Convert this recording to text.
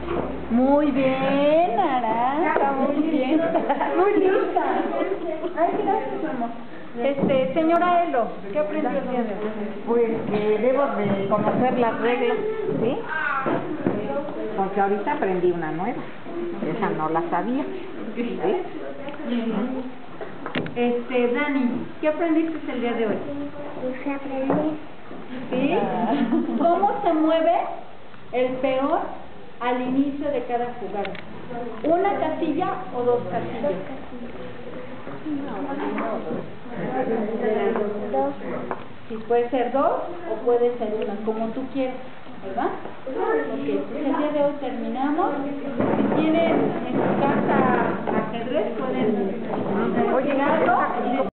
Muy bien, Naranja, muy bien. Muy lista. Ay, gracias, amor. Señora Elo, ¿qué aprendió el día de hoy? Pues que debo de conocer las reglas, ¿sí? Porque ahorita aprendí una nueva. Esa no la sabía. ¿Sí? Dani, ¿qué aprendiste el día de hoy? Pues aprendí. ¿Sí? ¿Cómo se mueve el peón al inicio de cada jugada? ¿Una casilla o dos casillas? Dos. Sí, puede ser dos o puede ser una, como tú quieras, ¿verdad? Ok, pues el día de hoy terminamos. Si tienen en su casa ajedrez, pueden...